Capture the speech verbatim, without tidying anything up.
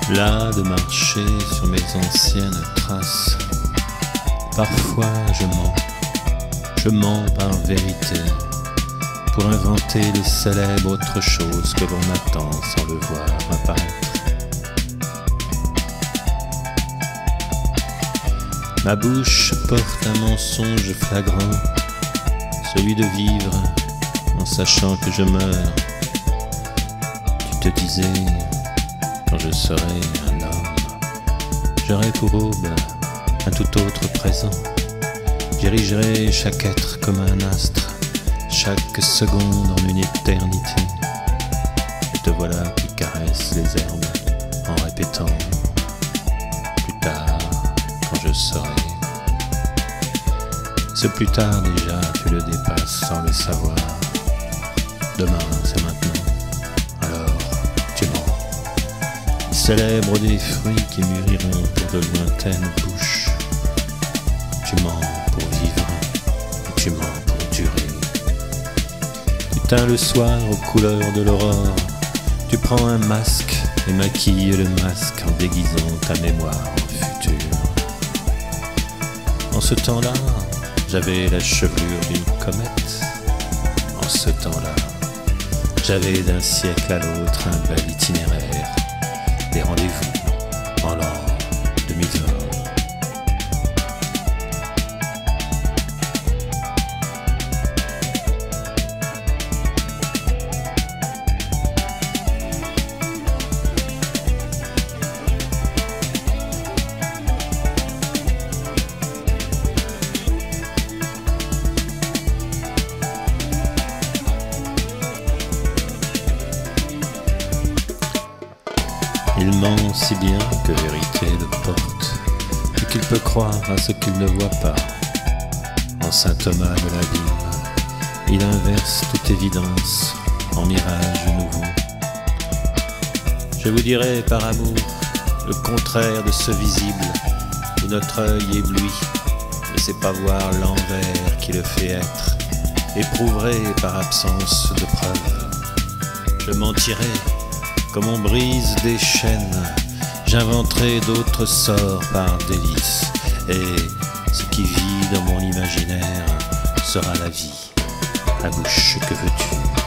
Là de marcher sur mes anciennes traces. Parfois je mens, je mens par vérité, pour inventer les célèbres autres choses que l'on attend sans le voir apparaître. Ma bouche porte un mensonge flagrant, celui de vivre en sachant que je meurs. Tu te disais, quand je serai un homme, j'aurai pour aube un tout autre présent. J'érigerai chaque être comme un astre, chaque seconde en une éternité. Et te voilà qui caresse les herbes en répétant, plus tard, quand je serai. Ce plus tard déjà, tu le dépasses sans le savoir. Demain, c'est maintenant, alors tu mens. Célèbre des fruits qui mûriront pour de lointaines bouches. Tu mens pour vivre, et tu mens pour durer. Tu teins le soir aux couleurs de l'aurore. Tu prends un masque et maquilles le masque en déguisant ta mémoire en futur. En ce temps-là, j'avais la chevelure d'une comète. En ce temps-là, j'avais d'un siècle à l'autre un bel itinéraire, des rendez-vous en l'an deux mille vingt. Il ment si bien que vérité le porte, et qu'il peut croire à ce qu'il ne voit pas. En saint Thomas de l'Abîme, il inverse toute évidence en mirage nouveau. Je vous dirai par amour le contraire de ce visible, où notre œil ébloui ne sait pas voir l'envers qui le fait être, éprouverai par absence de preuve. Je mentirai comme on brise des chaînes, j'inventerai d'autres sorts par délice, et ce qui vit dans mon imaginaire sera la vie. La bouche, que veux-tu?